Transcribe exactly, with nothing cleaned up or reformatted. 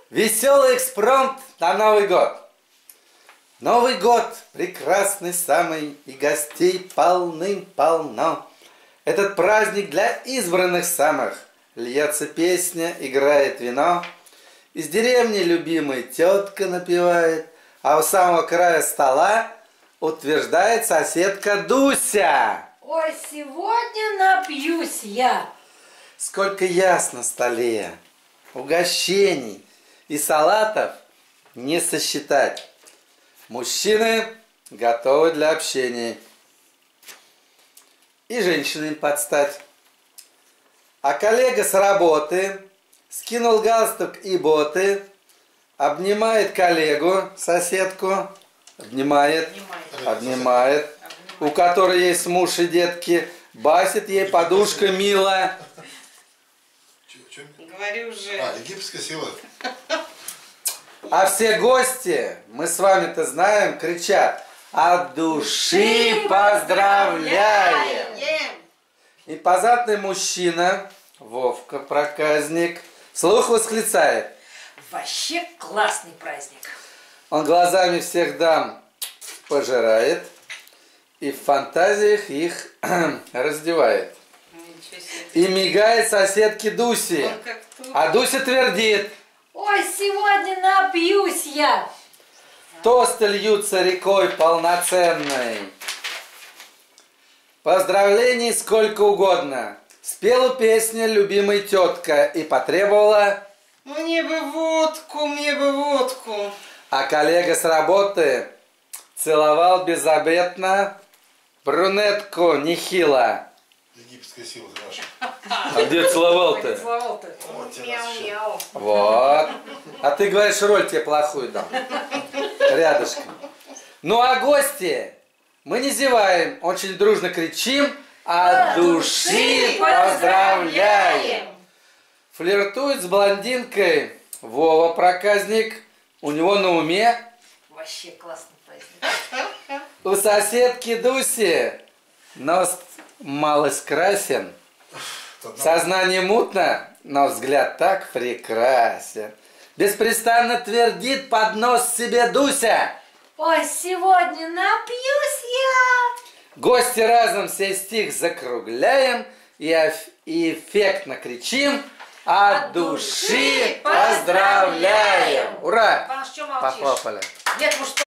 Веселый экспромт на Новый год. Новый год прекрасный самый, и гостей полным-полно. Этот праздник для избранных самых. Льется песня, играет вино. Из деревни любимой тетка напевает, а у самого края стола утверждает соседка Дуся. Ой, сегодня напьюсь я. Сколько яс на столе, угощений и салатов не сосчитать. Мужчины готовы для общения, и женщины им подстать. А коллега с работы скинул галстук и боты, обнимает коллегу, соседку, обнимает, обнимает, обнимает, у которой есть муж и детки, басит ей подушка милая. Говорю уже. А, египетская сила. А все гости, мы с вами-то знаем, кричат: от души поздравляем! Импозантный мужчина, Вовка, проказник, вслух восклицает: вообще классный праздник. Он глазами всех дам пожирает и в фантазиях их раздевает. И мигает соседке Дуси. А Дуся твердит: ой, сегодня напьюсь я. Тосты льются рекой полноценной. Поздравлений сколько угодно. Спела песню любимой тетка и потребовала: мне бы водку, мне бы водку. А коллега с работы целовал беззаветно брюнетку нехило. Египетская сила, хорошо. А где целовал-то? Целовал-то. Мяу-мяу. Вот. А ты говоришь, роль тебе плохую дам. Рядышком. Ну а гости мы не зеваем, очень дружно кричим: от души поздравляем! Флиртует с блондинкой Вова, проказник. У него на уме вообще классный праздник. у соседки Дуси нос малость красен, сознание мутно, но взгляд так прекрасен. Беспрестанно твердит под нос себе Дуся: ой, сегодня напьюсь я. Гости разом сей стих закругляем и эффектно кричим: от души поздравляем! Ура! Паш, что молчишь? Похлопали. Нет, может,